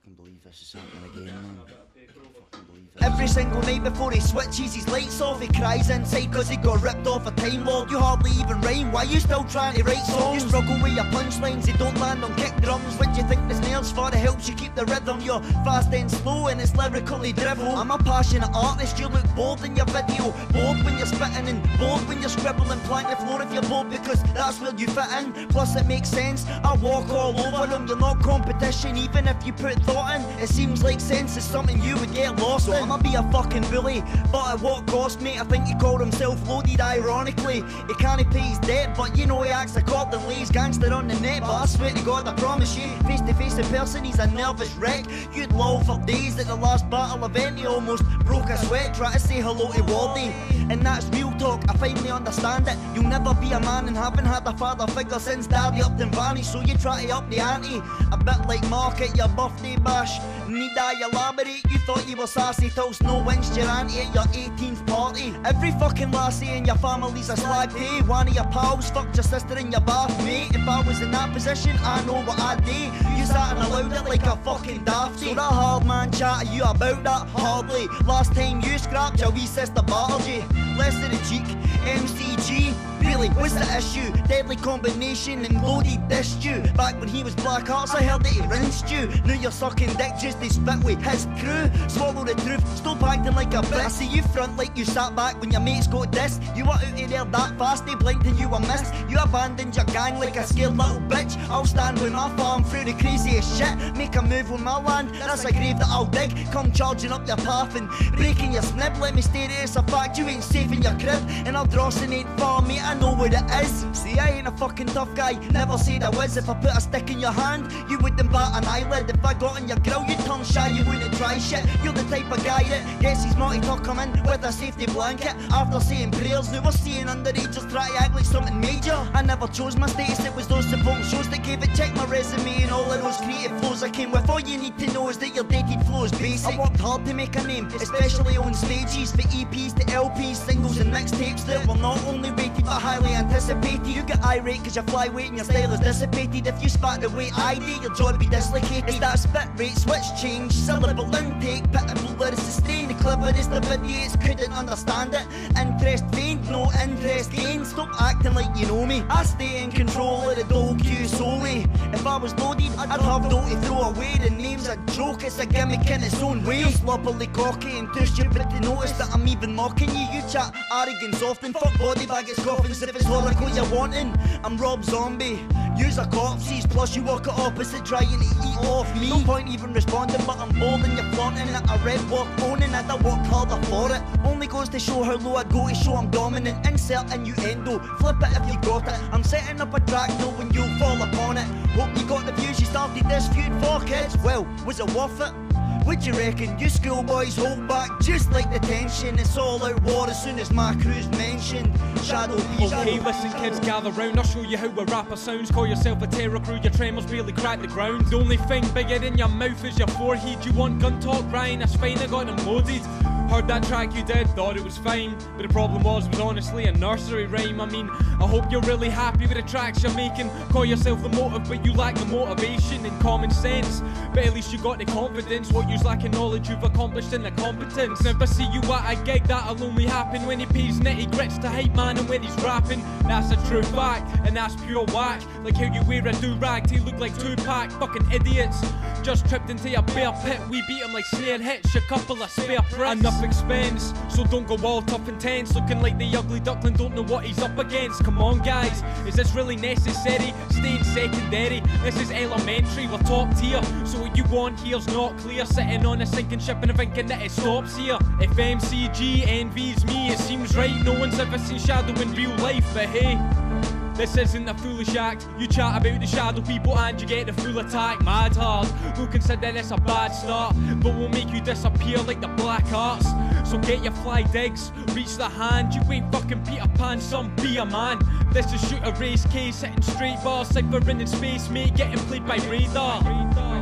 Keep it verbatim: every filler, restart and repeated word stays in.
fucking believe this is happening again, man. Every single night before he switches his lights off, he cries inside cause he got ripped off a Time Lord. You hardly even rhyme, why you still trying to write songs? You struggle with your punchlines, they don't land on kick drums. What do you think this nails for? It helps you keep the rhythm. You're fast and slow and it's lyrically drivel. I'm a passionate artist, you look bored in your video. Bored when you're spitting and bored when you're scribbling. Plank the floor if you're bored because that's where you fit in. Plus it makes sense, I walk all over them. You're not competition even if you put thought in. It seems like sense is something you would get lost in. I'ma be a fucking bully, but at what cost, mate? I think he called himself loaded ironically. He can't pay his debt, but you know he acts accordingly. He's gangster on the net, but I swear to God, I promise you, face to face in person, he's a nervous wreck. You'd lol for days at the last battle event. He almost broke a sweat trying to say hello to Wardy. And that's real talk, I finally understand it. You'll never be a man and haven't had a father figure since daddy upped and vanished. So you try to up the ante, a bit like Mark at your birthday bash. Need I elaborate? You thought you were sassy till Snow winched your auntie at your eighteenth party. Every fucking lassie in your family's a slag day. One of your pals fucked your sister in your bath, mate. If I was in that position, I know what I'd do. You sat and allowed it like a fucking dafty. So that hard man chat, you about that? Hardly. Last time you scrapped, your wee sister battled you. Less than a cheek, M C G. Really, what's the issue? Deadly combination and loaded dissed you. Back when he was Black Hearts, I heard that he rinsed you. Now you're sucking dick just to spit with his crew. Swallow the truth, stop acting like a bitch. I see you front like you sat back when your mates got dissed. You were out of there that fast, they blinked and you were missed. You abandoned your gang like a scared little bitch. I'll stand with my farm through the craziest shit. Make a move on my land, that's a grave that I'll dig. Come charging up your path and breaking your snib. Let me stay there, it's a fact, you ain't safe in your crib. And I'll draw some ain't far, mate, I know what it is. See, I ain't a fucking tough guy, never said I was. If I put a stick in your hand, you wouldn't bat an eyelid. If I got in your grill, you'd turn shy, you wouldn't try shit. You're the type of guy that gets his multi to come in with a safety blanket after saying prayers. Now we're seeing underagers try to act like something major. I never chose my status, it was those supporting shows that gave it. Check my resume and all of those creative flows I came with. All you need to know is that your dated flow is basic. I worked hard to make a name, especially on stages. For E Ps to L Ps, singles and mixtapes that were not only rated but highly anticipated. You get irate cause you fly weight and your style is dissipated. If you spat the way I do, your jaw would be dislocated. It's that spit rate, switch change, syllable intake, pitiful lyrics sustain. The cleverest of idiots couldn't understand it. Interest feigned, no interest gained. Stop acting like you know me, I stay in control of the dog you solely. If I was loaded, I'd have dough to throw away. The name's a joke, it's a gimmick in its own way. You're sloppily cocky and too stupid to notice that I'm even mocking you. You chat arrogance often, fuck body bag, it's coffins. If it's horrible you're wanting, I'm Rob Zombie. Use a corpses, plus you walk at opposite trying to eat off me. No point even responding, but I'm bold and you're flaunting it. I read work owning it, I worked harder for it. Only goes to show how low I go to show I'm dominant. Insert innuendo, flip it if you got it. I'm setting up a track knowing you'll fall upon it. Hope you got the views you started this feud for, kids. Well, was it worth it? What you reckon? You schoolboys hold back just like the tension. It's all out war as soon as my crew's mentioned. Shadow P. Okay, listen kids, gather round. I'll show you how a rapper sounds. Call yourself a terror crew, your tremors barely crack the ground. The only thing bigger in your mouth is your forehead. You want gun talk, Ryan? That's fine, I got them loaded. Heard that track you did, thought it was fine. But the problem was, it was honestly a nursery rhyme. I mean, I hope you're really happy with the tracks you're making. Call yourself the motive, but you lack the motivation and common sense. But at least you got the confidence. What you's lacking knowledge, you've accomplished in the competence. Now if I see you at a gig, that'll only happen when he pays Nity Gritz to hype man and when he's rapping. That's a true fact, and that's pure whack. Like how you wear a do-rag to look like Tupac. Fucking idiots. Just tripped into your bear pit. We beat him like snare hits, a couple of spare pricks. Enough expense, so don't go all tough and tense. Looking like the ugly duckling, don't know what he's up against. Come on guys, is this really necessary? Staying secondary, this is elementary, we're top tier. So what you want here's not clear. Sitting on a sinking ship and thinking that it stops here. If M C G envies me, it seems right. No one's ever seen Shadow in real life, but hey, this isn't a foolish act. You chat about the shadow people and you get the full attack. Mad hard, we'll consider this a bad start, but we'll make you disappear like the black arts. So get your fly digs, reach the hand. You ain't fucking Peter Pan, son, be a man. This is Shooter Race Case, hitting straight bars, ciphering in space, mate, getting played by radar.